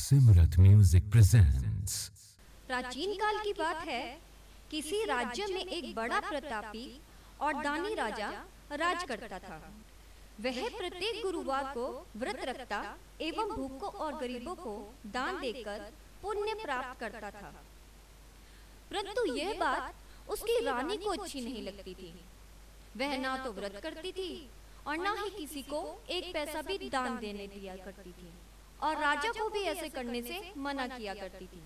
Simrat music presents. प्राचीन काल की बात है। किसी राज्य में एक बड़ा प्रतापी और दानी राजा राज करता था। वह प्रत्येक गुरुवार को व्रत रखता एवं भूखों और गरीबों को दान देकर पुण्य प्राप्त करता था। परंतु यह बात उसकी रानी को अच्छी नहीं लगती थी। वह ना तो व्रत करती थी और ना ही किसी को एक पैसा भी दान देने दिया करती थी, और राजा को भी ऐसे करने से मना किया करती थी।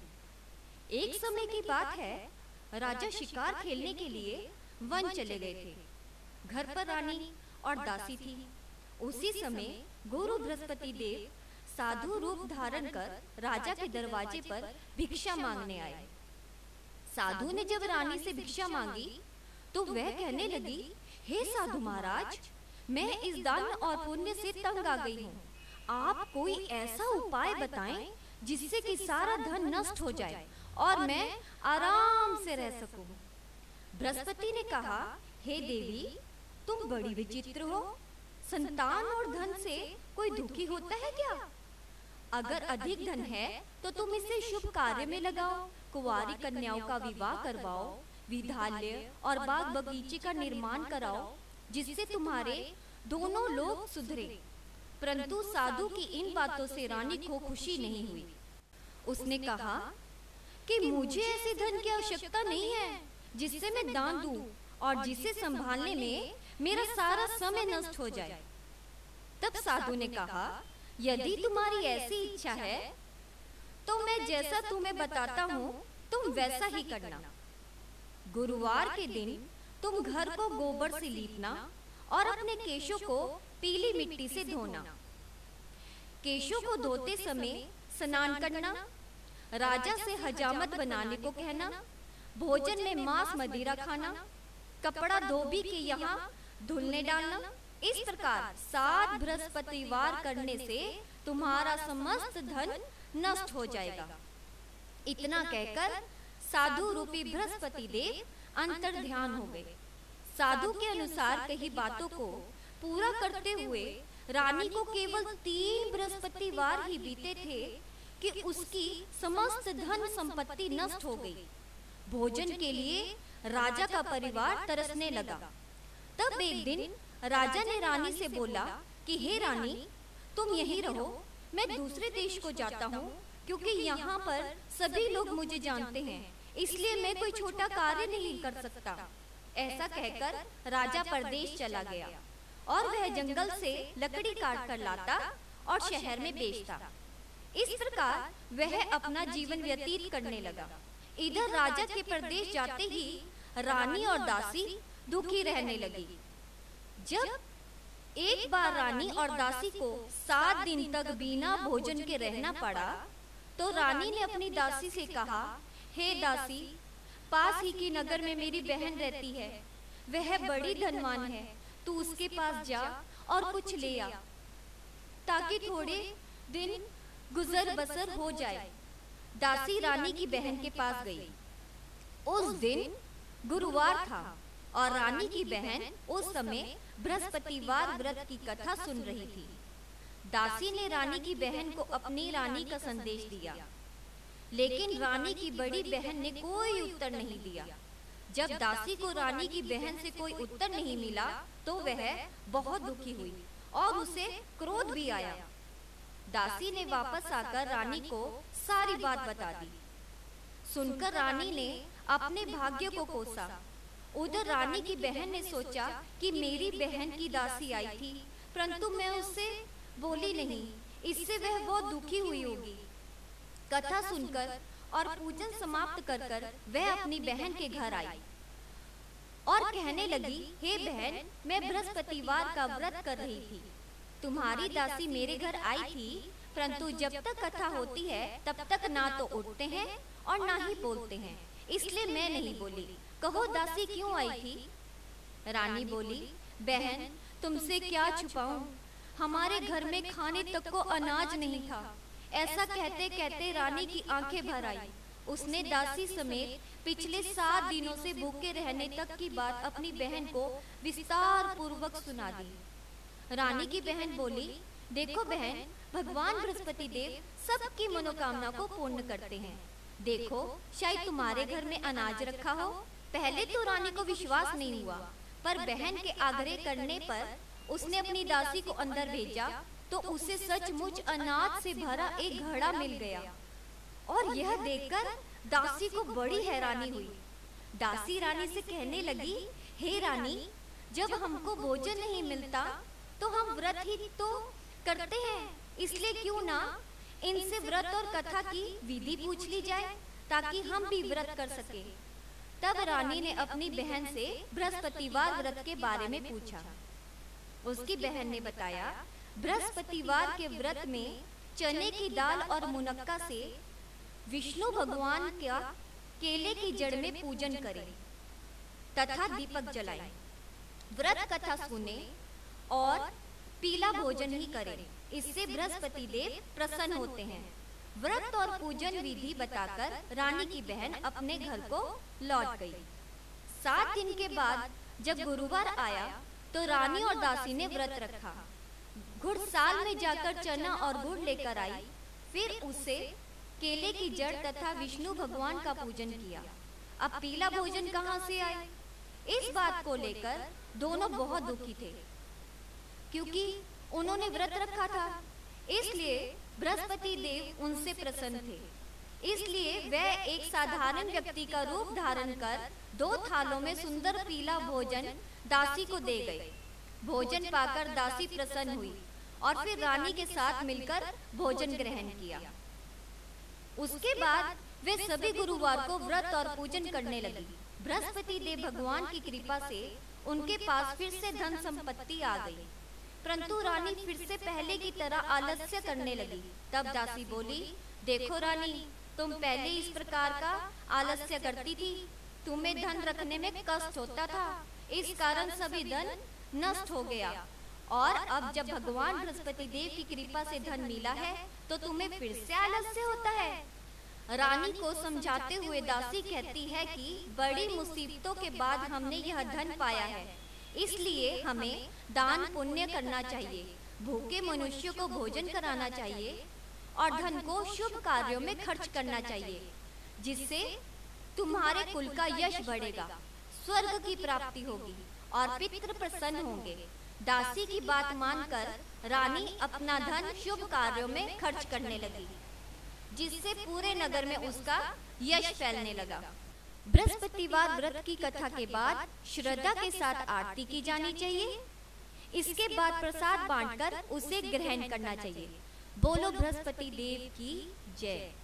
एक समय की बात है, राजा शिकार खेलने के लिए वन चले गए थे। घर पर रानी और दासी थी। उसी समय गुरु बृहस्पति देव साधु रूप धारण कर राजा के दरवाजे पर भिक्षा मांगने आए। साधु ने जब रानी से भिक्षा मांगी तो वह कहने लगी, हे साधु महाराज, मैं इस दान और पुण्य से तंग आ गई हूँ। आप कोई ऐसा उपाय बताएं जिससे कि सारा धन नष्ट हो जाए और मैं आराम से रह सकूं। बृहस्पति ने कहा, हे देवी, तुम बड़ी विचित्र हो। संतान और धन से कोई दुखी होता है क्या? अगर अधिक धन है तो तुम इसे शुभ कार्य में लगाओ, कुंवारी कन्याओं का विवाह करवाओ, विद्यालय और बाग बगीचे का निर्माण कराओ, जिससे तुम्हारे दोनों लोग सुधरे। परंतु साधु की इन बातों से रानी को खुशी नहीं हुई। उसने कहा कि मुझे ऐसे धन की आवश्यकता नहीं है जिससे मैं दान दूं और जिसे संभालने में मेरा सारा समय नष्ट हो जाए। तब साधु ने कहा, यदि तुम्हारी ऐसी इच्छा है तो मैं जैसा तुम्हें बताता हूँ तुम वैसा ही करना। गुरुवार के दिन तुम घर को गोबर से लीपना और अपने केशों को पीली मिट्टी से धोना। केशों को धोते समय स्नान करना, राजा से हजामत बनाने को कहना, भोजन में मांस मदिरा खाना, कपड़ा धोबी के यहाँ धुलने डालना। इस प्रकार 7 बृहस्पतिवार करने से तुम्हारा समस्त धन नष्ट हो जाएगा। इतना कहकर साधु रूपी बृहस्पति देव अंतर ध्यान हो गए। साधु के अनुसार कही बातों को पूरा करते हुए रानी को केवल 3 बृहस्पतिवार ही बीते थे कि उसकी समस्त धन संपत्ति नष्ट हो गई। भोजन के लिए राजा का परिवार तरसने लगा। तब एक दिन राजा ने रानी से बोला कि हे रानी, तुम यहीं रहो, मैं दूसरे देश को जाता हूँ, क्योंकि यहाँ पर सभी लोग मुझे जानते हैं, इसलिए मैं कोई छोटा कार्य नहीं कर सकता। ऐसा कहकर राजा परदेश चला गया और वह जंगल से लकड़ी काट कर लाता और शहर में बेचता। इस प्रकार वह अपना जीवन व्यतीत करने लगा। इधर राजा के परदेश जाते ही रानी और दासी दुखी रहने लगी। जब एक बार रानी और दासी को 7 दिन तक बिना भोजन के रहना पड़ा तो रानी ने अपनी दासी से कहा, हे दासी, पास ही की नगर में मेरी बहन रहती है, वह बड़ी धनवान है, तू उसके पास जा और कुछ ले आ ताकि थोड़े दिन गुजर बसर हो जाए। दासी रानी की बहन के पास गई। उस दिन गुरुवार था और रानी की बहन उस समय बृहस्पतिवार व्रत की कथा सुन रही थी। दासी ने रानी की बहन को अपनी रानी का संदेश दिया, लेकिन रानी की बड़ी बहन ने कोई उत्तर नहीं दिया। जब दासी को रानी की बहन से कोई उत्तर नहीं मिला तो वह बहुत दुखी हुई और उसे क्रोध भी आया। दासी ने वापस आकर रानी को सारी बात बता दी। सुनकर रानी ने अपने भाग्य को कोसा। उधर रानी की बहन ने सोचा कि मेरी बहन की दासी आई थी, परंतु मैं उससे बोली नहीं, इससे वह बहुत दुखी हुई होगी। कथा सुनकर और पूजन समाप्त कर कर वह अपनी बहन के घर आई और कहने लगी, हे बहन, मैं बृहस्पतिवार का व्रत कर रही थी। तुम्हारी दासी मेरे घर आई थी, परंतु जब तक कथा होती है तब तक ना तो उठते हैं और ना ही बोलते हैं, इसलिए मैं नहीं बोली। कहो दासी क्यों आई थी? रानी बोली, बहन, तुमसे क्या छुपाऊं, हमारे घर में खाने तक को अनाज नहीं था। ऐसा कहते कहते रानी की आंखें भर आई। उसने दासी समेत पिछले 7 दिनों से भूखे रहने तक की बात अपनी बहन को विस्तार पूर्वक सुना दी। रानी की बहन बोली, देखो बहन, भगवान बृहस्पति देव सबकी मनोकामना को पूर्ण करते हैं। देखो, शायद तुम्हारे घर में अनाज रखा हो। पहले तो रानी को विश्वास नहीं हुआ, पर बहन के आग्रह करने पर उसने अपनी दासी को अंदर भेजा तो उसे सचमुच अनाज से भरा एक घड़ा मिल गया। और यह देखकर दासी को बड़ी हैरानी हुई। दासी रानी से कहने लगी, हे रानी, जब हमको भोजन नहीं मिलता तो हम व्रत ही तो करते हैं, इसलिए क्यों ना इनसे व्रत और कथा की विधि पूछ ली जाए ताकि हम भी व्रत कर सके। तब रानी ने अपनी बहन से बृहस्पतिवार व्रत के बारे में पूछा। उसकी बहन ने बताया, बृहस्पतिवार के व्रत में चने की दाल और मुनक्का से विष्णु भगवान का केले की जड़ में पूजन करें तथा दीपक जलाएं, व्रत कथा सुने और पीला भोजन ही करें। इससे बृहस्पति देव प्रसन्न होते हैं। व्रत और पूजन विधि बताकर रानी की बहन अपने घर को लौट गई। 7 दिन के बाद जब गुरुवार आया तो रानी और दासी ने व्रत रखा। घुड़साल में जाकर चना और गुड़ लेकर आई, फिर उसे केले की जड़ तथा विष्णु भगवान का पूजन किया। अब पीला भोजन कहाँ से आए? इस बात को लेकर दोनों बहुत दुखी थे, क्योंकि उन्होंने व्रत रखा था। इसलिए बृहस्पति देव उनसे प्रसन्न थे। इसलिए वह एक साधारण व्यक्ति का रूप धारण कर 2 थालों में सुंदर पीला भोजन दासी को दे गए। भोजन पाकर दासी प्रसन्न हुई और फिर रानी के साथ मिलकर भोजन ग्रहण किया। उसके बाद वे सभी गुरुवार को व्रत और पूजन करने लगी। बृहस्पति देव भगवान की कृपा से उनके पास फिर से धन संपत्ति आ गई, परंतु रानी फिर से पहले की तरह आलस्य करने लगी। तब दासी बोली, देखो रानी, तुम पहले इस प्रकार का आलस्य करती थी, तुम्हें धन रखने में कष्ट होता था, इस कारण सभी धन नष्ट हो गया। और अब जब भगवान बृहस्पति देव की कृपा से धन मिला है तो तुम्हें फिर से आलस्य होता है। रानी को समझाते हुए दासी कहती है कि बड़ी मुसीबतों के बाद हमने यह धन पाया है, इसलिए हमें दान पुण्य करना चाहिए, भूखे मनुष्यों को भोजन कराना चाहिए और धन को शुभ कार्यों में खर्च करना चाहिए, जिससे तुम्हारे कुल का यश बढ़ेगा, स्वर्ग की प्राप्ति होगी और पितृ प्रसन्न होंगे। दासी की बात मानकर रानी अपना धन शुभ कार्यों में खर्च करने लगी, जिससे पूरे नगर में उसका यश फैलने लगा। बृहस्पतिवार व्रत की कथा के बाद श्रद्धा के साथ आरती की जानी चाहिए। इसके बाद प्रसाद बांटकर उसे ग्रहण करना चाहिए। बोलो बृहस्पति देव की जय।